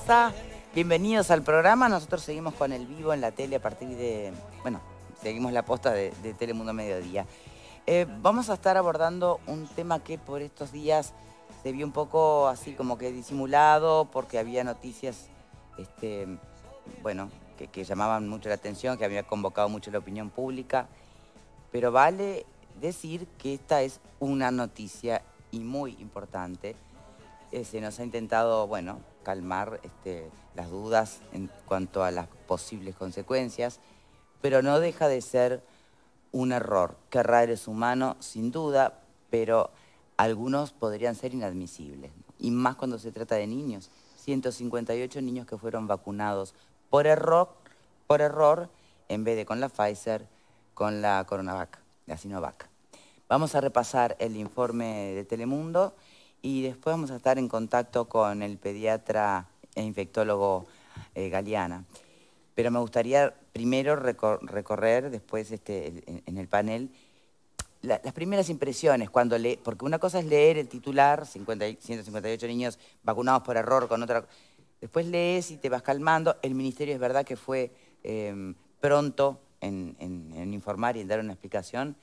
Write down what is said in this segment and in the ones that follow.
pasa? Bienvenidos al programa. Nosotros seguimos con el vivo en la tele a partir de... Bueno, seguimos la posta de Telemundo Mediodía. Vamos a estar abordando un tema que por estos días se vio un poco así como que disimulado porque había noticias, bueno, que llamaban mucho la atención, que había convocado mucho la opinión pública. Pero vale decir que esta es una noticia y muy importante. Se nos ha intentado, bueno, calmar las dudas en cuanto a las posibles consecuencias, pero no deja de ser un error. Que errar es humano, sin duda, pero algunos podrían ser inadmisibles, ¿no? Y más cuando se trata de niños. 158 niños que fueron vacunados por error, en vez de con la Pfizer, con la Coronavac, la Sinovac. Vamos a repasar el informe de Telemundo y después vamos a estar en contacto con el pediatra e infectólogo Galeana. Pero me gustaría primero recorrer después en el panel las primeras impresiones, cuando porque una cosa es leer el titular, 158 niños vacunados por error con otra... Después lees y te vas calmando. El ministerio es verdad que fue pronto en informar y en dar una explicación.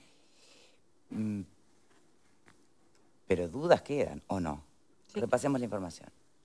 Pero dudas quedan, ¿o no? Sí. Repasemos la información.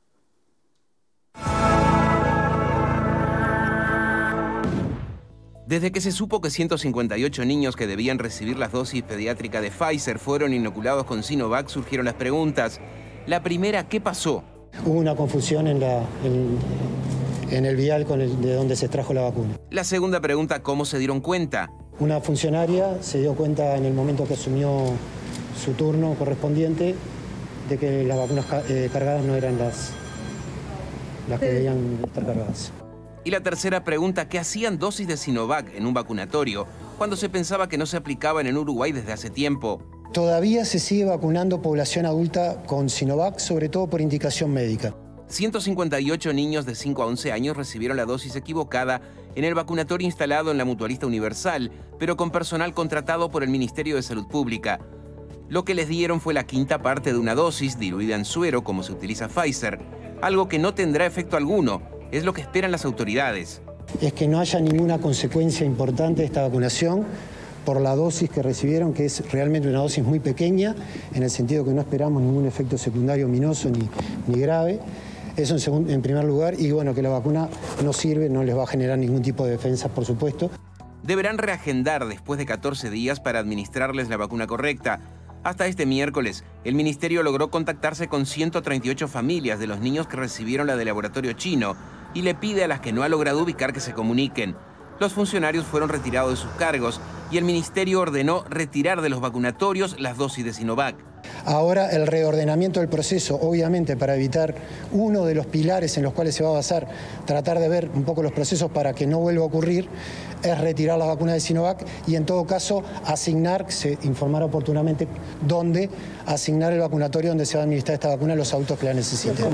Desde que se supo que 158 niños que debían recibir las dosis pediátricas de Pfizer fueron inoculados con Sinovac, surgieron las preguntas. La primera, ¿qué pasó? Hubo una confusión en el vial de donde se extrajo la vacuna. La segunda pregunta, ¿cómo se dieron cuenta? Una funcionaria se dio cuenta en el momento que asumió su turno correspondiente de que las vacunas cargadas no eran las que debían estar cargadas. Y la tercera pregunta, ¿qué hacían dosis de Sinovac en un vacunatorio cuando se pensaba que no se aplicaban en Uruguay desde hace tiempo? Todavía se sigue vacunando población adulta con Sinovac, sobre todo por indicación médica. 158 niños de 5 a 11 años recibieron la dosis equivocada en el vacunatorio instalado en la Mutualista Universal, pero con personal contratado por el Ministerio de Salud Pública. Lo que les dieron fue la quinta parte de una dosis diluida en suero, como se utiliza Pfizer, algo que no tendrá efecto alguno, es lo que esperan las autoridades. Es que no haya ninguna consecuencia importante de esta vacunación por la dosis que recibieron, que es realmente una dosis muy pequeña, en el sentido que no esperamos ningún efecto secundario ominoso ni grave. Eso en primer lugar, y bueno, que la vacuna no sirve, no les va a generar ningún tipo de defensa, por supuesto. Deberán reagendar después de 14 días para administrarles la vacuna correcta. Hasta este miércoles, el ministerio logró contactarse con 138 familias de los niños que recibieron la del laboratorio chino y le pide a las que no ha logrado ubicar que se comuniquen. Los funcionarios fueron retirados de sus cargos y el ministerio ordenó retirar de los vacunatorios las dosis de Sinovac. Ahora el reordenamiento del proceso, obviamente para evitar uno de los pilares en los cuales se va a basar, tratar de ver un poco los procesos para que no vuelva a ocurrir, es retirar las vacunas de Sinovac y en todo caso asignar, se informará oportunamente, dónde asignar el vacunatorio donde se va a administrar esta vacuna a los adultos que la necesiten.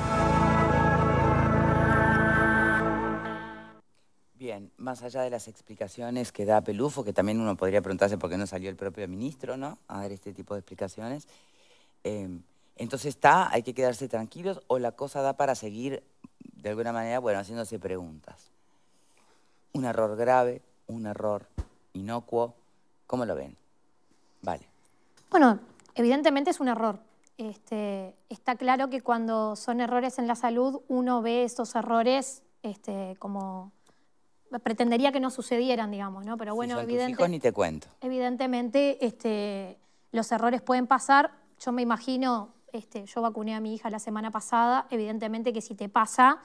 Bien, más allá de las explicaciones que da Pelufo, que también uno podría preguntarse por qué no salió el propio ministro, ¿no?, a dar este tipo de explicaciones. Entonces hay que quedarse tranquilos o la cosa da para seguir, de alguna manera, bueno, haciéndose preguntas. Un error grave, un error inocuo, ¿cómo lo ven? Vale. Bueno, evidentemente es un error. Está claro que cuando son errores en la salud, uno ve esos errores como... pretendería que no sucedieran, digamos, ¿no? Pero bueno, si son tus hijos, ni te cuento. Evidentemente los errores pueden pasar. Yo me imagino, yo vacuné a mi hija la semana pasada, evidentemente que si te pasa,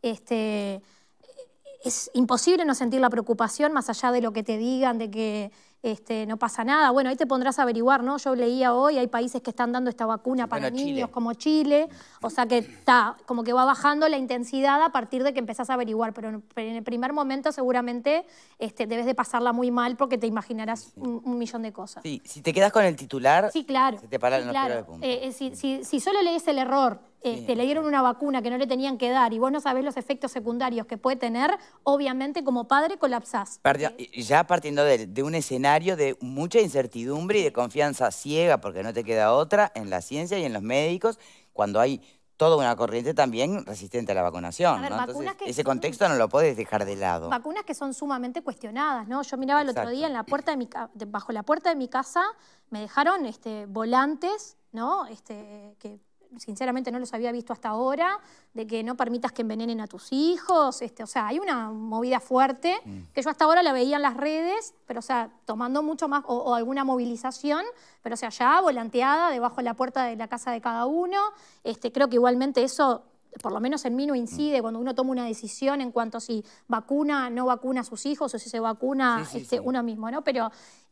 es imposible no sentir la preocupación, más allá de lo que te digan, de que no pasa nada. Bueno, ahí te pondrás a averiguar, ¿no? Yo leía hoy, hay países que están dando esta vacuna para niños, Chile, como Chile. O sea que está, como que va bajando la intensidad a partir de que empezás a averiguar. Pero en el primer momento seguramente debes de pasarla muy mal porque te imaginarás un millón de cosas. Sí, si te quedas con el titular, sí, claro, se te paran los pelos de punta. Si solo lees el error, le dieron una vacuna que no le tenían que dar y vos no sabés los efectos secundarios que puede tener, obviamente como padre colapsás. Ya partiendo de un escenario de mucha incertidumbre y de confianza ciega, porque no te queda otra, en la ciencia y en los médicos, cuando hay toda una corriente también resistente a la vacunación, ver, ¿no? Entonces, ese son... contexto no lo podés dejar de lado. Vacunas que son sumamente cuestionadas, ¿no? Yo miraba el otro día en la puerta de bajo la puerta de mi casa, me dejaron volantes, ¿no? Que sinceramente no los había visto hasta ahora, de que no permitas que envenenen a tus hijos, o sea, hay una movida fuerte que yo hasta ahora la veía en las redes, pero o sea, tomando mucho más, o alguna movilización, pero o sea, ya volanteada debajo de la puerta de la casa de cada uno. Creo que igualmente eso, por lo menos en mí, no incide cuando uno toma una decisión en cuanto a si vacuna, no vacuna a sus hijos o si se vacuna uno mismo, ¿no? Pero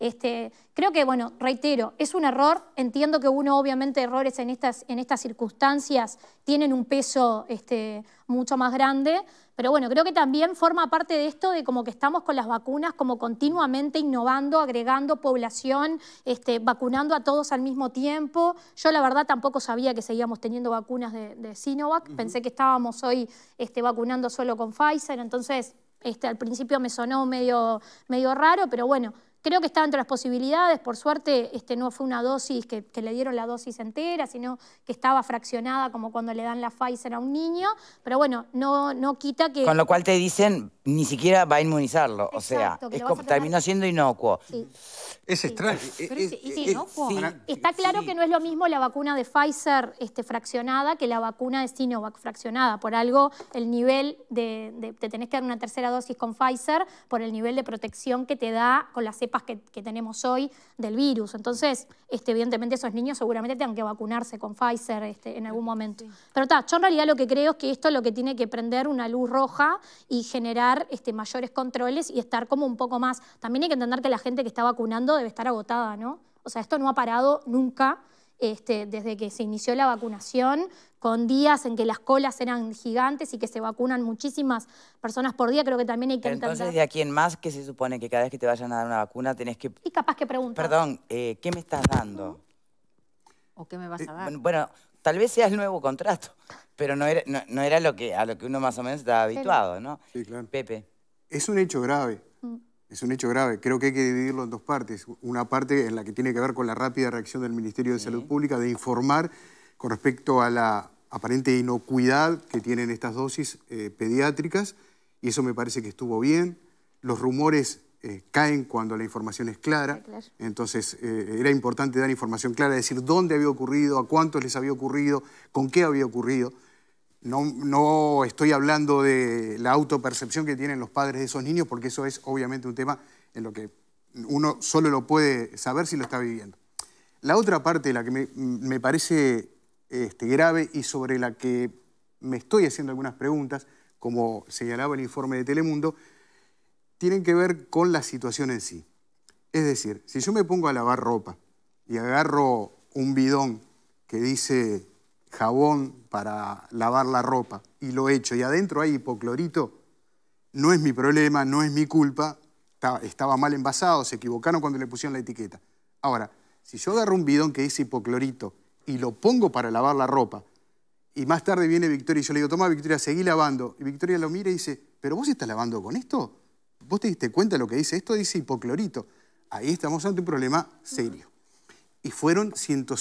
creo que, bueno, reitero, es un error. Entiendo que uno, obviamente, errores en estas circunstancias tienen un peso mucho más grande, pero bueno, creo que también forma parte de esto de como que estamos con las vacunas como continuamente innovando, agregando población, vacunando a todos al mismo tiempo. Yo la verdad tampoco sabía que seguíamos teniendo vacunas de Sinovac, pensé que estábamos hoy vacunando solo con Pfizer, entonces al principio me sonó medio raro, pero bueno, creo que está dentro de las posibilidades. Por suerte no fue una dosis que le dieron la dosis entera, sino que estaba fraccionada como cuando le dan la Pfizer a un niño. Pero bueno, no quita que... Con lo cual te dicen, ni siquiera va a inmunizarlo. Exacto, o sea, tener... terminó siendo inocuo. Sí. Es extraño. Inocuo. Está claro que no es lo mismo la vacuna de Pfizer fraccionada que la vacuna de Sinovac fraccionada. Por algo, el nivel te tenés que dar una tercera dosis con Pfizer por el nivel de protección que te da con las cepas que tenemos hoy del virus. Entonces, evidentemente esos niños seguramente tengan que vacunarse con Pfizer en algún momento. Pero yo en realidad lo que creo es que esto es lo que tiene que prender una luz roja y generar mayores controles y estar como un poco más... También hay que entender que la gente que está vacunando debe estar agotada, ¿no? O sea, esto no ha parado nunca desde que se inició la vacunación, con días en que las colas eran gigantes y que se vacunan muchísimas personas por día. Creo que también hay que entender... Entonces, de aquí en más, ¿qué se supone? Que cada vez que te vayan a dar una vacuna tenés que... Y capaz que preguntar. Perdón, ¿qué me estás dando? ¿O qué me vas a dar? Bueno, tal vez sea el nuevo contrato, pero no era a lo que uno más o menos estaba habituado, ¿no? Sí, claro. Pepe. Es un hecho grave. Es un hecho grave. Creo que hay que dividirlo en dos partes. Una parte en la que tiene que ver con la rápida reacción del Ministerio de Salud Pública de informar con respecto a la aparente inocuidad que tienen estas dosis pediátricas, y eso me parece que estuvo bien. Los rumores caen cuando la información es clara. Entonces era importante dar información clara, decir dónde había ocurrido, a cuántos les había ocurrido, con qué había ocurrido. No estoy hablando de la autopercepción que tienen los padres de esos niños, porque eso es obviamente un tema en lo que uno solo lo puede saber si lo está viviendo. La otra parte, la que me parece grave y sobre la que me estoy haciendo algunas preguntas, como señalaba el informe de Telemundo, tienen que ver con la situación en sí. Es decir, si yo me pongo a lavar ropa y agarro un bidón que dice jabón para lavar la ropa y lo echo y adentro hay hipoclorito, no es mi problema, no es mi culpa, estaba mal envasado, se equivocaron cuando le pusieron la etiqueta. Ahora, si yo agarro un bidón que dice hipoclorito y lo pongo para lavar la ropa, y más tarde viene Victoria y yo le digo, toma Victoria, seguí lavando, y Victoria lo mira y dice, ¿pero vos estás lavando con esto? ¿Vos te diste cuenta de lo que dice? Esto dice hipoclorito. Ahí estamos ante un problema serio. Y fueron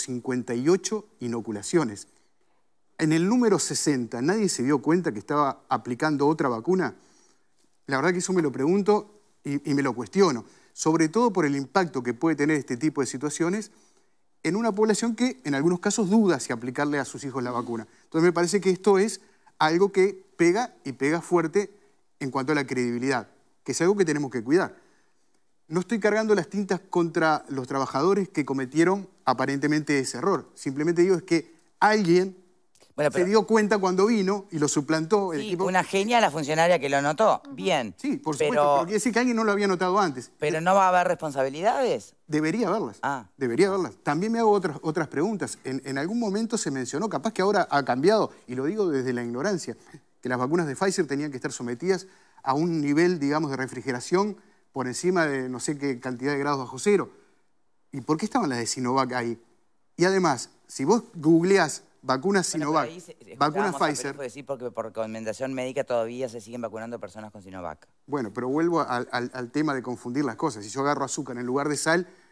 158 inoculaciones. En el número 60, ¿nadie se dio cuenta que estaba aplicando otra vacuna? La verdad que eso me lo pregunto y me lo cuestiono. Sobre todo por el impacto que puede tener este tipo de situaciones en una población que en algunos casos duda si aplicarle a sus hijos la vacuna. Entonces me parece que esto es algo que pega y pega fuerte en cuanto a la credibilidad, que es algo que tenemos que cuidar. No estoy cargando las tintas contra los trabajadores que cometieron aparentemente ese error. Simplemente digo es que alguien se dio cuenta cuando vino y lo suplantó. El equipo. Una genia la funcionaria que lo notó. Bien. Sí, por supuesto, pero quiere decir que alguien no lo había notado antes. ¿Pero no va a haber responsabilidades? Debería haberlas. Debería haberlas. También me hago otras preguntas. En algún momento se mencionó, capaz que ahora ha cambiado, y lo digo desde la ignorancia, que las vacunas de Pfizer tenían que estar sometidas a un nivel, digamos, de refrigeración por encima de no sé qué cantidad de grados bajo cero. ¿Y por qué estaban las de Sinovac ahí? Y además, si vos googleás vacunas Sinovac, vacunas Pfizer... decir porque por recomendación médica todavía se siguen vacunando personas con Sinovac. Bueno, pero vuelvo al tema de confundir las cosas. Si yo agarro azúcar en lugar de sal,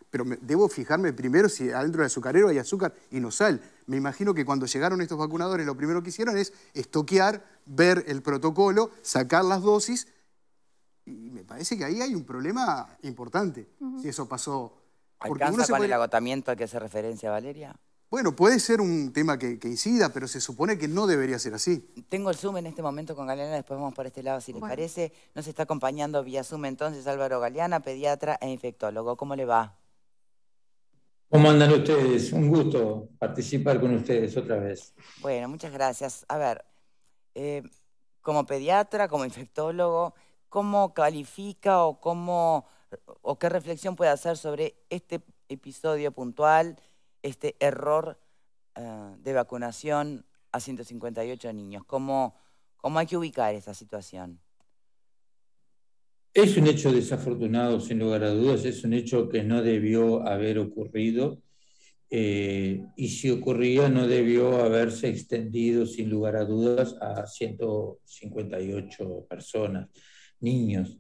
pero debo fijarme primero si adentro del azucarero hay azúcar y no sal. Me imagino que cuando llegaron estos vacunadores lo primero que hicieron es estoquear, ver el protocolo, sacar las dosis, y me parece que ahí hay un problema importante, si eso pasó. ¿Alcanza con el agotamiento al que hace referencia Valeria? Bueno, puede ser un tema que incida, pero se supone que no debería ser así. Tengo el Zoom en este momento con Galeana, después vamos por este lado si les parece. Nos está acompañando vía Zoom entonces Álvaro Galeana, pediatra e infectólogo. ¿Cómo le va? ¿Cómo andan ustedes? Un gusto participar con ustedes otra vez. Bueno, muchas gracias. A ver, como pediatra, como infectólogo, ¿cómo califica o qué reflexión puede hacer sobre este episodio puntual, este error de vacunación a 158 niños? ¿Cómo hay que ubicar esta situación? Es un hecho desafortunado, sin lugar a dudas, es un hecho que no debió haber ocurrido y si ocurría no debió haberse extendido, sin lugar a dudas, a 158 personas, niños.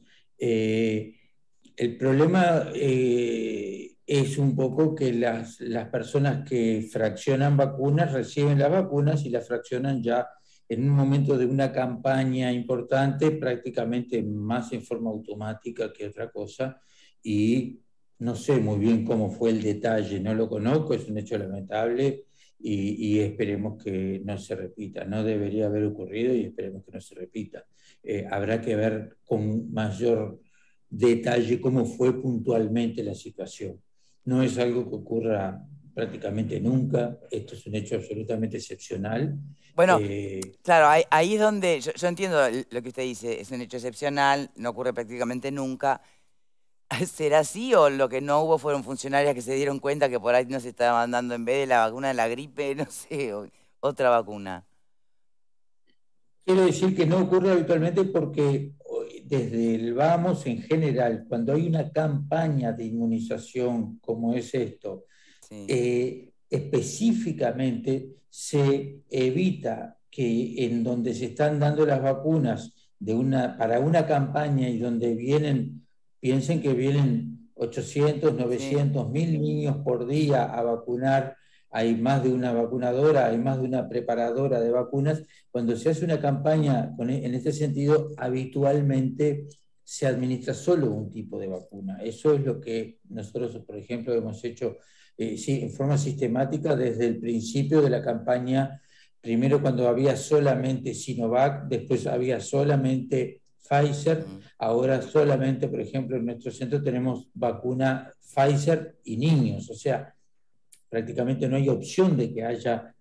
El problema es un poco que las personas que fraccionan vacunas reciben las vacunas y las fraccionan ya en un momento de una campaña importante, prácticamente más en forma automática que otra cosa, y no sé muy bien cómo fue el detalle, no lo conozco, es un hecho lamentable y esperemos que no se repita. No debería haber ocurrido y esperemos que no se repita. Habrá que ver con mayor detalle cómo fue puntualmente la situación. No es algo que ocurra prácticamente nunca, esto es un hecho absolutamente excepcional. Bueno, claro, ahí es donde yo entiendo lo que usted dice, es un hecho excepcional, no ocurre prácticamente nunca. ¿Será así o lo que no hubo fueron funcionarias que se dieron cuenta que por ahí no se estaba dando en vez de la vacuna de la gripe, no sé, otra vacuna? Quiero decir que no ocurre habitualmente porque desde el vamos en general, cuando hay una campaña de inmunización como es esto, sí, específicamente se evita que en donde se están dando las vacunas para una campaña y donde piensen que vienen 800, 900, sí, 1000 niños por día a vacunar, hay más de una vacunadora, hay más de una preparadora de vacunas. Cuando se hace una campaña en este sentido, habitualmente se administra solo un tipo de vacuna. Eso es lo que nosotros, por ejemplo, hemos hecho sí, en forma sistemática desde el principio de la campaña. Primero cuando había solamente Sinovac, después había solamente Pfizer, ahora solamente, por ejemplo, en nuestro centro tenemos vacuna Pfizer y niños, o sea, prácticamente no hay opción de que haya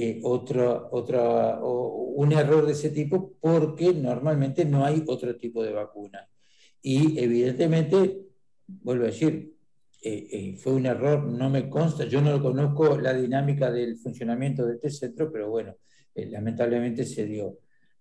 un error de ese tipo porque normalmente no hay otro tipo de vacuna. Y evidentemente, vuelvo a decir, fue un error, no me consta, yo no conozco la dinámica del funcionamiento de este centro, pero bueno, lamentablemente se dio.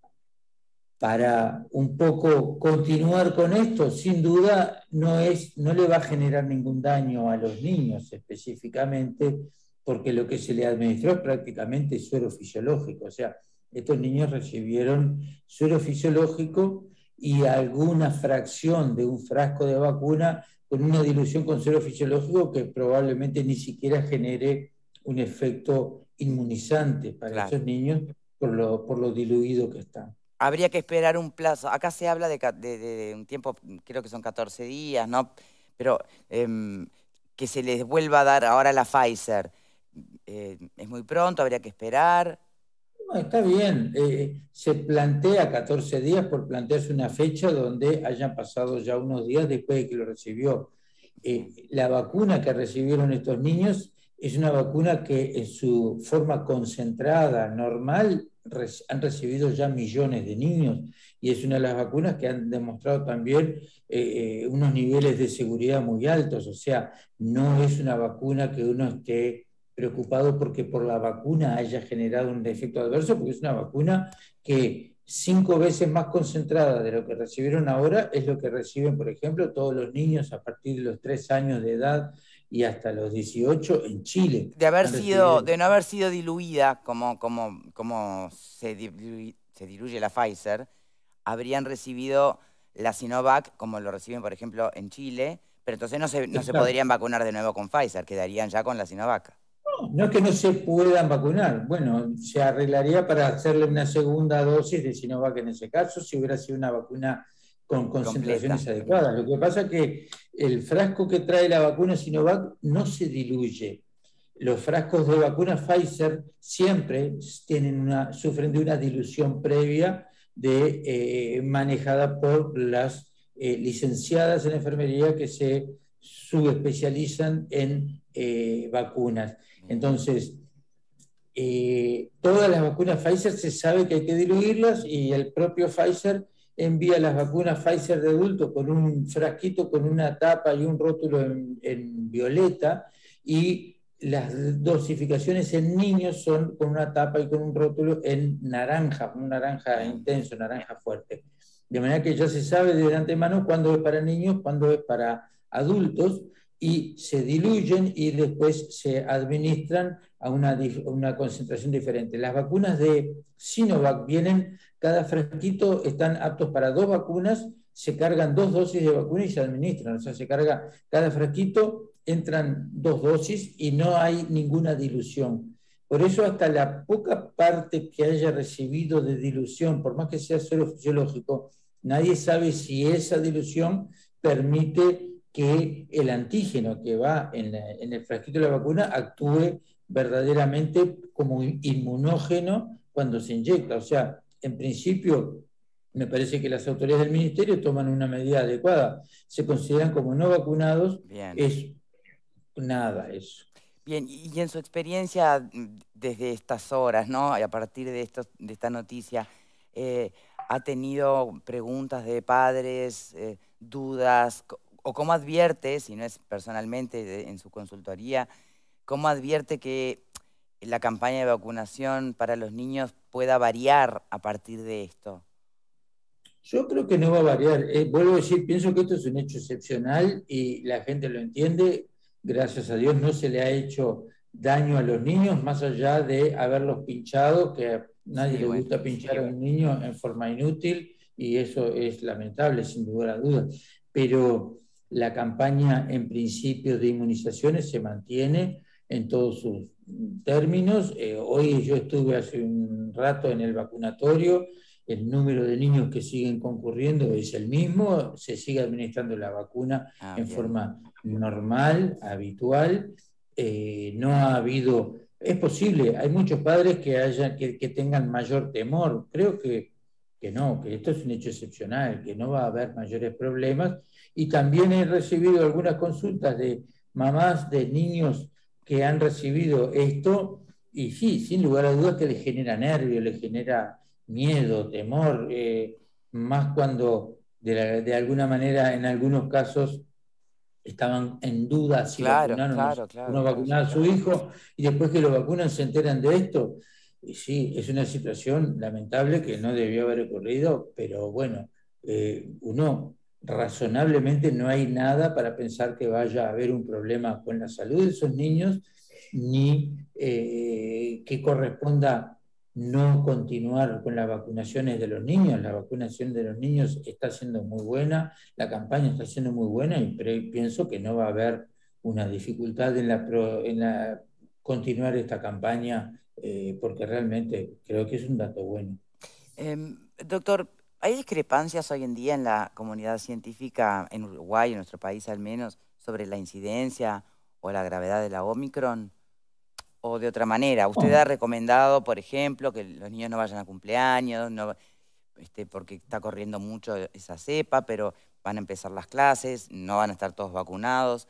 Para un poco continuar con esto, sin duda no le va a generar ningún daño a los niños específicamente, porque lo que se le administró es prácticamente suero fisiológico, o sea, estos niños recibieron suero fisiológico y alguna fracción de un frasco de vacuna con una dilución con suero fisiológico que probablemente ni siquiera genere un efecto inmunizante para esos niños por lo diluido que están. Habría que esperar un plazo. Acá se habla de un tiempo, creo que son 14 días, ¿no? Pero que se les vuelva a dar ahora la Pfizer. ¿Es muy pronto? ¿Habría que esperar? No, está bien. Se plantea 14 días por plantearse una fecha donde hayan pasado ya unos días después de que lo recibió. La vacuna que recibieron estos niños es una vacuna que en su forma concentrada, normal, han recibido ya millones de niños y es una de las vacunas que han demostrado también unos niveles de seguridad muy altos. O sea, no es una vacuna que uno esté preocupado porque por la vacuna haya generado un efecto adverso, porque es una vacuna que 5 veces más concentrada de lo que recibieron ahora es lo que reciben, por ejemplo, todos los niños a partir de los 3 años de edad y hasta los 18 en Chile. De no haber sido diluida como se diluye la Pfizer, habrían recibido la Sinovac, como lo reciben, por ejemplo, en Chile, Pero entonces no se podrían vacunar de nuevo con Pfizer, quedarían ya con la Sinovac. No es que no se puedan vacunar, bueno, se arreglaría para hacerle una segunda dosis de Sinovac en ese caso, si hubiera sido una vacuna con concentraciones adecuadas. Lo que pasa es que el frasco que trae la vacuna Sinovac no se diluye. Los frascos de vacuna Pfizer siempre sufren de una dilución previa manejada por las licenciadas en enfermería que se subespecializan en vacunas. Entonces, todas las vacunas Pfizer se sabe que hay que diluirlas y el propio Pfizer envía las vacunas Pfizer de adultos con un frasquito con una tapa y un rótulo en violeta, y las dosificaciones en niños son con una tapa y con un rótulo en naranja, un naranja intenso, naranja fuerte. De manera que ya se sabe de antemano cuándo es para niños, cuándo es para adultos, y se diluyen y después se administran a una concentración diferente. Las vacunas de Sinovac cada frasquito están aptos para 2 vacunas, se cargan 2 dosis de vacuna y se administran. O sea, se carga cada frasquito, entran 2 dosis y no hay ninguna dilución. Por eso hasta la poca parte que haya recibido de dilución, por más que sea solo fisiológico, nadie sabe si esa dilución permite que el antígeno que va en el frasquito de la vacuna actúe verdaderamente como inmunógeno cuando se inyecta. O sea, en principio, me parece que las autoridades del ministerio toman una medida adecuada. Se consideran como no vacunados. Bien. Es nada eso. Bien, y en su experiencia desde estas horas, ¿no? Y a partir de esta noticia, ¿ha tenido preguntas de padres, dudas? ¿O cómo advierte, si no es personalmente en su consultoría, cómo advierte que la campaña de vacunación para los niños pueda variar a partir de esto? Yo creo que no va a variar. Vuelvo a decir, pienso que esto es un hecho excepcional y la gente lo entiende. Gracias a Dios no se le ha hecho daño a los niños, más allá de haberlos pinchado, que a nadie le gusta pinchar a un niño en forma inútil, y eso es lamentable, sin lugar a dudas. Pero la campaña, en principio, de inmunizaciones se mantiene en todos sus términos. Hoy yo estuve hace un rato en el vacunatorio, el número de niños que siguen concurriendo es el mismo, se sigue administrando la vacuna en forma normal, habitual. No ha habido... Es posible, hay muchos padres que tengan mayor temor. Creo que no, que esto es un hecho excepcional, que no va a haber mayores problemas. Y también he recibido algunas consultas de mamás de niños que han recibido esto, y sí, sin lugar a dudas que les genera nervio, les genera miedo, temor, más cuando de alguna manera en algunos casos estaban en duda si vacunaron o no vacunar a su hijo, y después que lo vacunan se enteran de esto. Y sí, es una situación lamentable que no debió haber ocurrido, pero bueno, uno razonablemente no hay nada para pensar que vaya a haber un problema con la salud de esos niños, ni que corresponda no continuar con las vacunaciones de los niños. La vacunación de los niños está siendo muy buena, la campaña está siendo muy buena, y pienso que no va a haber una dificultad en continuar esta campaña, porque realmente creo que es un dato bueno. Doctor, ¿hay discrepancias hoy en día en la comunidad científica, en Uruguay, en nuestro país al menos, sobre la incidencia o la gravedad de la Omicron? ¿O de otra manera? ¿Usted ha recomendado, por ejemplo, que los niños no vayan a cumpleaños, porque está corriendo mucho esa cepa, pero van a empezar las clases, no van a estar todos vacunados?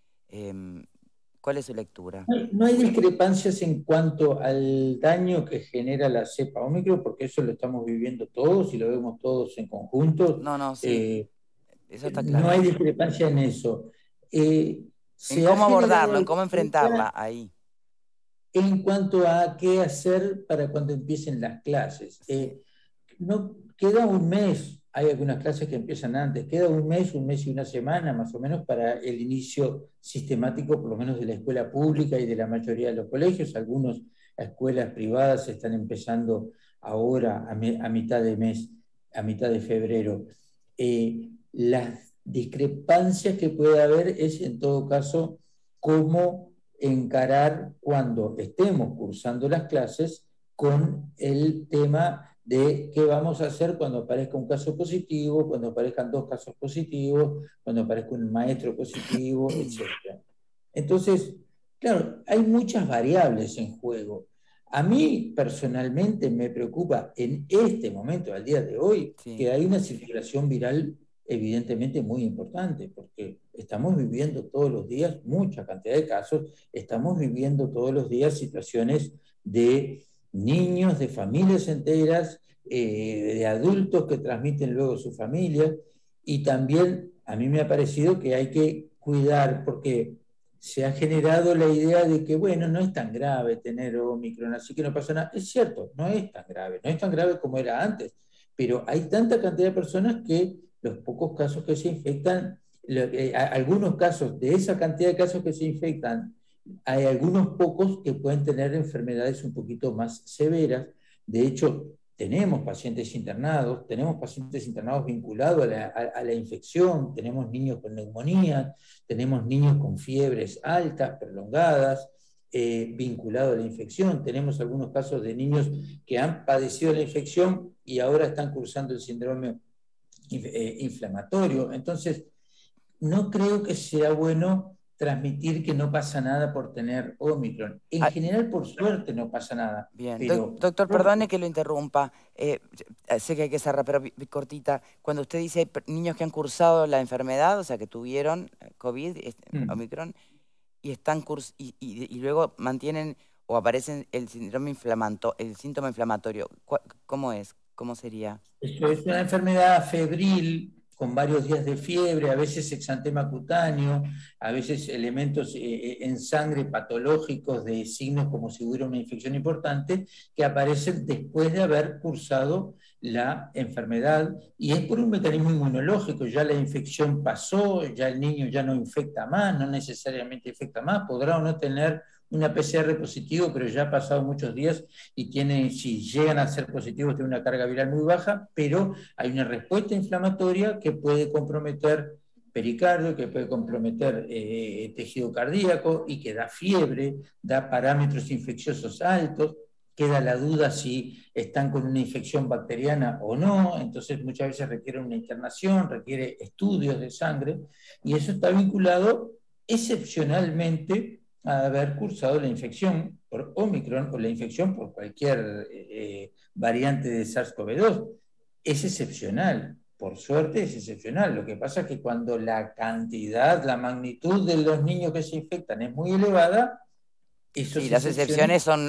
¿Cuál es su lectura? No hay discrepancias en cuanto al daño que genera la cepa Omicron, porque eso lo estamos viviendo todos y lo vemos todos en conjunto. No, sí. Eso está claro. No hay discrepancia en eso. En cómo abordarlo, en cómo enfrentarla ahí. En cuanto a qué hacer para cuando empiecen las clases. No, queda un mes, hay algunas clases que empiezan antes, queda un mes y una semana más o menos para el inicio sistemático, por lo menos de la escuela pública y de la mayoría de los colegios. Algunas escuelas privadas están empezando ahora a mitad de mes, a mitad de febrero. Las discrepancias que puede haber es, en todo caso, cómo encarar cuando estemos cursando las clases con el tema de qué vamos a hacer cuando aparezca un caso positivo, cuando aparezcan 2 casos positivos, cuando aparezca un maestro positivo, etc. Entonces, claro, hay muchas variables en juego. A mí personalmente me preocupa en este momento, al día de hoy, que hay una circulación viral evidentemente muy importante, porque estamos viviendo todos los días mucha cantidad de casos, estamos viviendo todos los días situaciones de niños, de familias enteras, de adultos que transmiten luego a sus familias, y también a mí me ha parecido que hay que cuidar, porque se ha generado la idea de que, bueno, no es tan grave tener Omicron, así que no pasa nada. Es cierto, no es tan grave como era antes, pero hay tanta cantidad de personas que los pocos casos que se infectan, algunos casos, de esa cantidad de casos que se infectan, hay algunos pocos que pueden tener enfermedades un poquito más severas. De hecho, tenemos pacientes internados vinculados a la infección, tenemos niños con neumonía, tenemos niños con fiebres altas, prolongadas, vinculados a la infección, tenemos algunos casos de niños que han padecido la infección y ahora están cursando el síndrome inflamatorio. Entonces, no creo que sea bueno transmitir que no pasa nada por tener Omicron. En general, por suerte, no pasa nada. Bien, pero... Doctor, perdone que lo interrumpa. Sé que hay que cerrar, pero cortita. Cuando usted dice niños que han cursado la enfermedad, o sea, que tuvieron COVID, Omicron, y están y luego mantienen o aparecen el síndrome el síntoma inflamatorio, ¿cómo es? ¿Cómo sería? Esto es una enfermedad febril, con varios días de fiebre, a veces exantema cutáneo, a veces elementos en sangre patológicos de signos como si hubiera una infección importante, que aparecen después de haber cursado la enfermedad, y es por un mecanismo inmunológico. Ya la infección pasó, ya el niño ya no infecta más, no necesariamente infecta más, podrá o no tener una PCR positivo, pero ya ha pasado muchos días y si llegan a ser positivos, tiene una carga viral muy baja, pero hay una respuesta inflamatoria que puede comprometer pericardio, que puede comprometer tejido cardíaco y que da fiebre, da parámetros infecciosos altos. Queda la duda si están con una infección bacteriana o no, entonces muchas veces requiere una internación, requiere estudios de sangre, y eso está vinculado excepcionalmente a haber cursado la infección por Omicron o la infección por cualquier variante de SARS-CoV-2. Es excepcional, por suerte es excepcional. Lo que pasa es que cuando la cantidad, la magnitud de los niños que se infectan es muy elevada, sí, las excepciones son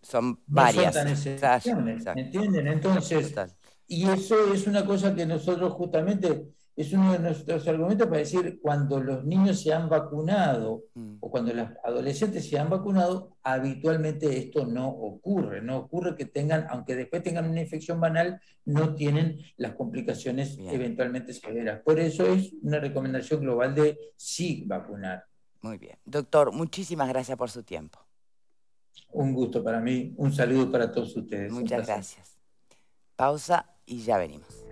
varias. No son tan excepciones, ¿me entienden? Entonces, y eso es una cosa que nosotros justamente, es uno de nuestros argumentos para decir, cuando los niños se han vacunado o cuando los adolescentes se han vacunado, habitualmente esto no ocurre. No ocurre que tengan, aunque después tengan una infección banal, no tienen las complicaciones eventualmente severas. Por eso es una recomendación global de sí vacunar. Muy bien. Doctor, muchísimas gracias por su tiempo. Un gusto para mí, un saludo para todos ustedes. Muchas gracias. Pausa y ya venimos.